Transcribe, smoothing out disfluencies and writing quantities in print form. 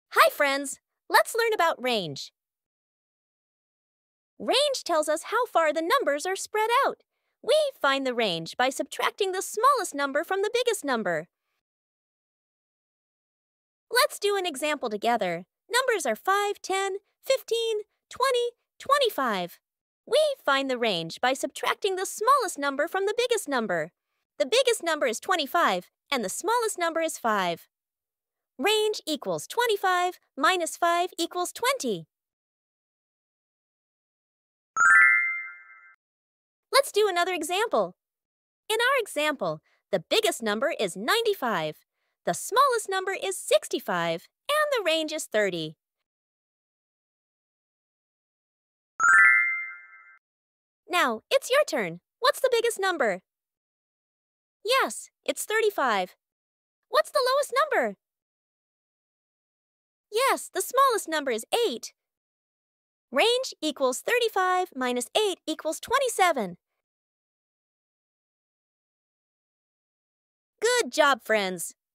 Hi, friends! Let's learn about range. Range tells us how far the numbers are spread out. We find the range by subtracting the smallest number from the biggest number. Let's do an example together. Numbers are 5, 10, 15, 20, 25. We find the range by subtracting the smallest number from the biggest number. The biggest number is 25, and the smallest number is 5. Range equals 25 minus 5 equals 20. Let's do another example. In our example, the biggest number is 95, the smallest number is 65, and the range is 30. Now, it's your turn. What's the biggest number? Yes, it's 35. What's the lowest number? Yes, the smallest number is 8. Range equals 35 minus 8 equals 27. Good job, friends!